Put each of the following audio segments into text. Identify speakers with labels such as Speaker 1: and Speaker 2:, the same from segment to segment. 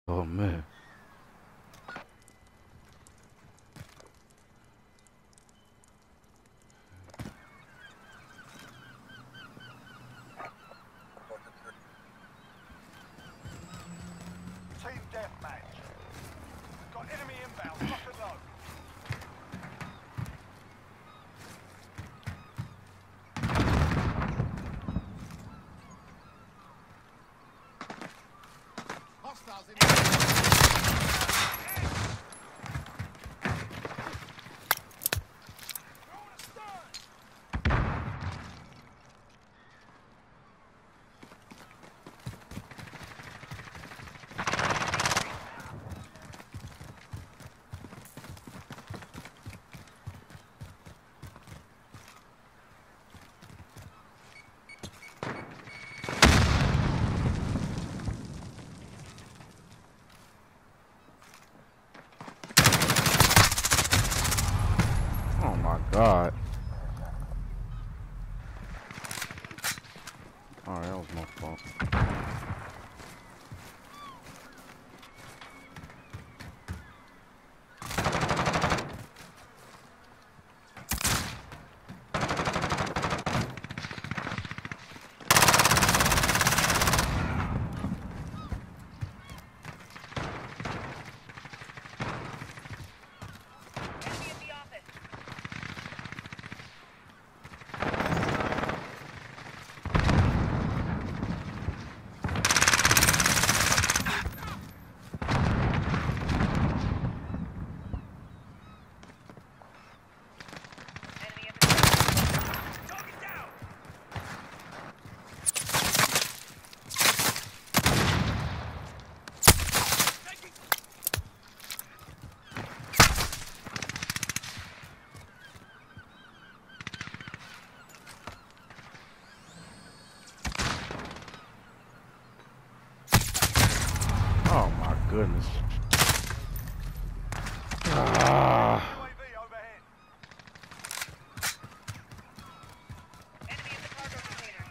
Speaker 1: Oh man.
Speaker 2: Team deathmatch. Got enemy inbound. Lock and load.
Speaker 3: Hostiles in
Speaker 1: Oh my god. Alright, that was my fault.
Speaker 4: Enemy at the office. Enemy at the target down.
Speaker 1: Oh my goodness. Ah.
Speaker 2: UAV overhead.
Speaker 4: Enemy at the cargo container.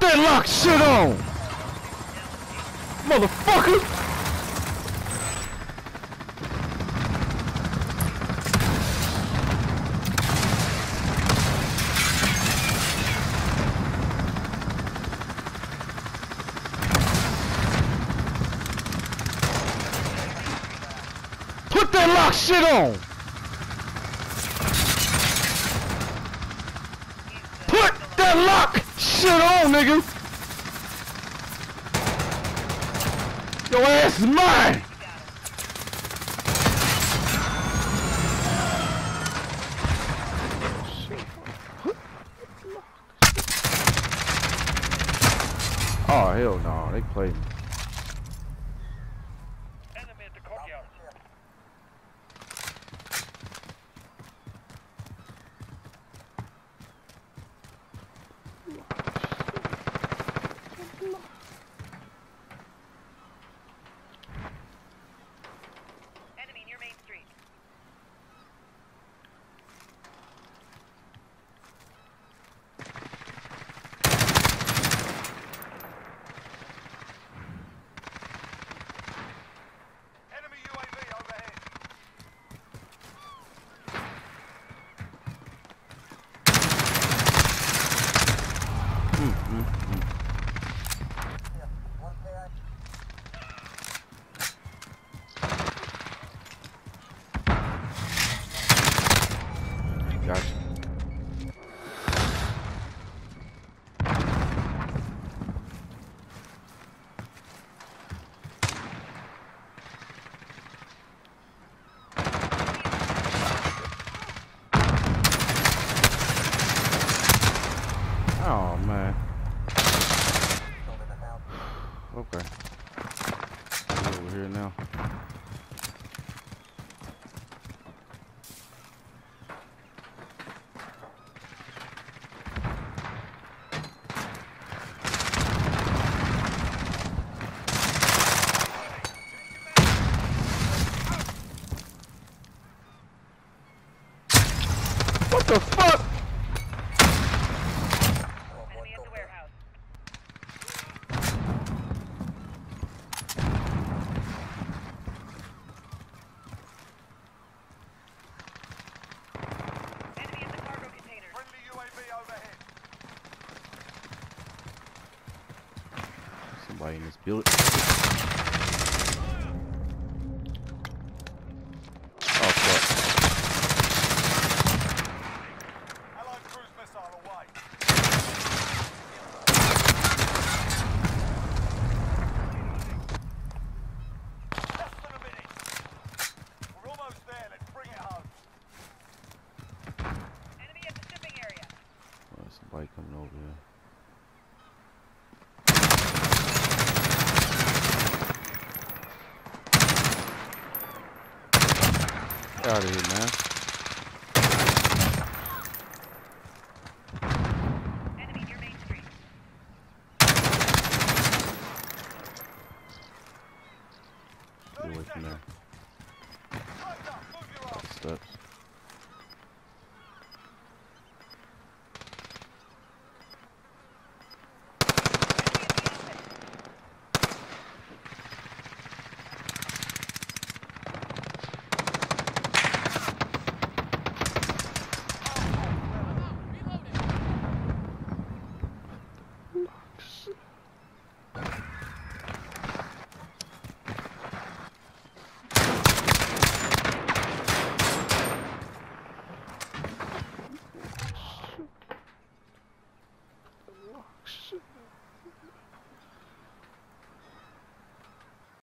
Speaker 1: that lock shit on! Motherfucker! Put that lock shit on! Put that lock shit on, nigga! Your ass is mine! Oh, hell no, they played me.
Speaker 2: Enemy at the courtyard.
Speaker 4: Enemy near Main Street.
Speaker 2: Enemy UAV overhead.
Speaker 1: Gotcha. Oh man. Okay. I'm over here now. What the fuck?
Speaker 4: Enemy at the warehouse. Enemy at the cargo container.
Speaker 2: Friendly UAV overhead.
Speaker 1: Somebody in this building. Oh fuck.
Speaker 2: Allied cruise missile away. Less than a minute. We're almost there. Let's bring it home.
Speaker 4: Enemy at the shipping area.
Speaker 1: Oh, somebody coming over here. Get out of here, man.
Speaker 4: Enemy near Main Street.
Speaker 1: Get away from there.